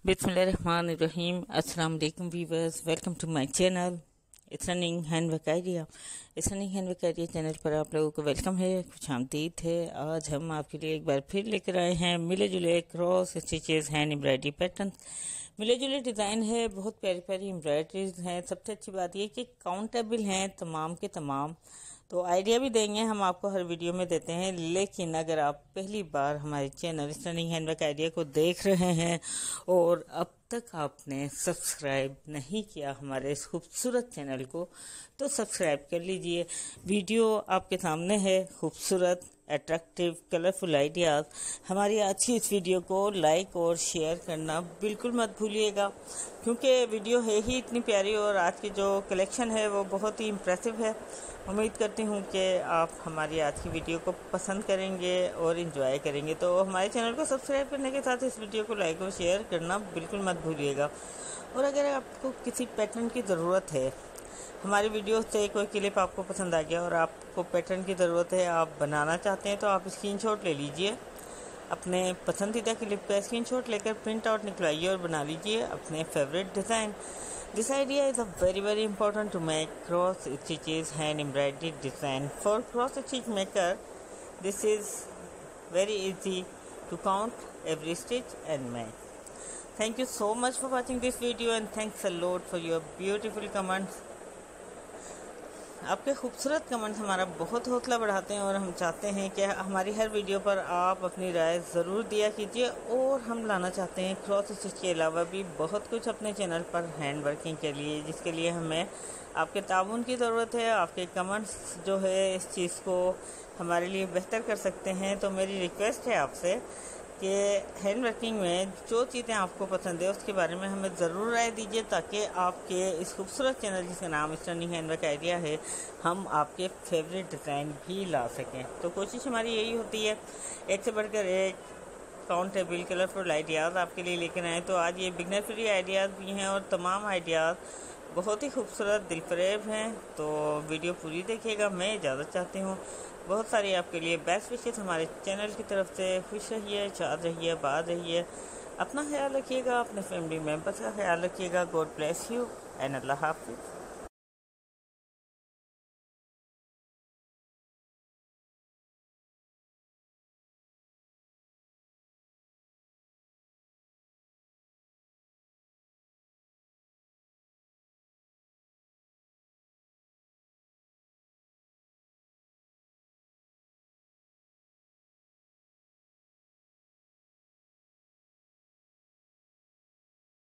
बिस्मिल्लाहिर्रहमानिर्रहीम। अस्सलाम वालेकुम viewers, welcome to my channel it's running handwork idea. It's running handwork idea channel पर आप लोगों को वेलकम है, खुश आमदीद है। आज हम आपके लिए एक बार फिर लेकर आए हैं मिले जुले cross stitches hand embroidery pattern. मिले जुले डिज़ाइन है, बहुत प्यारी प्यारी एम्ब्रॉयडरीज हैं। सबसे अच्छी बात यह कि काउंटेबल हैं तमाम के तमाम, तो आइडिया भी देंगे हम आपको, हर वीडियो में देते हैं। लेकिन अगर आप पहली बार हमारे चैनल स्टनिंग हैंडवर्क आइडिया को देख रहे हैं और अब तक आपने सब्सक्राइब नहीं किया हमारे इस खूबसूरत चैनल को, तो सब्सक्राइब कर लीजिए। वीडियो आपके सामने है, खूबसूरत अट्रैक्टिव कलरफुल आइडियाज़। हमारी आज की इस वीडियो को लाइक और शेयर करना बिल्कुल मत भूलिएगा, क्योंकि वीडियो है ही इतनी प्यारी और आज की जो कलेक्शन है वो बहुत ही इम्प्रेसिव है। उम्मीद करती हूँ कि आप हमारी आज की वीडियो को पसंद करेंगे और इन्जॉय करेंगे। तो हमारे चैनल को सब्सक्राइब करने के साथ इस वीडियो को लाइक और शेयर करना बिल्कुल मत भूलिएगा। और अगर आपको किसी पैटर्न की ज़रूरत है, हमारी वीडियो से कोई क्लिप आपको पसंद आ गया और आपको पैटर्न की ज़रूरत है, आप बनाना चाहते हैं, तो आप स्क्रीनशॉट ले लीजिए। अपने पसंदीदा क्लिप का स्क्रीनशॉट लेकर प्रिंट आउट निकलवाइए और बना लीजिए अपने favourite design. This idea is a very important to make cross stitches hand embroidery design. For cross stitch maker, this is very easy to count every stitch and make. Thank you so much for watching this video and thanks a lot for your beautiful comments. आपके खूबसूरत comments हमारा बहुत हौसला बढ़ाते हैं और हम चाहते हैं कि हमारी हर वीडियो पर आप अपनी राय ज़रूर दिया कीजिए। और हम लाना चाहते हैं क्रॉस स्टिच के अलावा भी बहुत कुछ अपने चैनल पर हैंड वर्किंग के लिए, जिसके लिए हमें आपके ताउन की ज़रूरत है। आपके कमेंट्स जो है इस चीज़ को हमारे लिए बेहतर कर सकते हैं। तो मेरी रिक्वेस्ट है आपसे कि हैंड वर्किंग में जो चीज़ें आपको पसंद है उसके बारे में हमें ज़रूर राय दीजिए, ताकि आपके इस खूबसूरत चैनल जिसका नाम स्टनिंग हैंडवर्क आइडिया है, हम आपके फेवरेट डिज़ाइन भी ला सकें। तो कोशिश हमारी यही होती है, एक से बढ़कर एक काउंटेबल कलरफुल आइडियाज़ आपके लिए लेकर आएँ। तो आज ये बिगनर फ्री आइडियाज़ भी हैं और तमाम आइडियाज़ बहुत ही खूबसूरत दिलफरेब हैं। तो वीडियो पूरी देखिएगा। मैं इजाज़त चाहती हूँ। बहुत सारी आपके लिए बेस्ट विशेस हमारे चैनल की तरफ से। खुश रहिए, शाद रहिए, आबाद रहिए। अपना ख्याल रखिएगा, अपने फैमिली मेम्बर्स का ख्याल रखिएगा। गॉड ब्लेस यू एंड अल्लाह हाफिज़।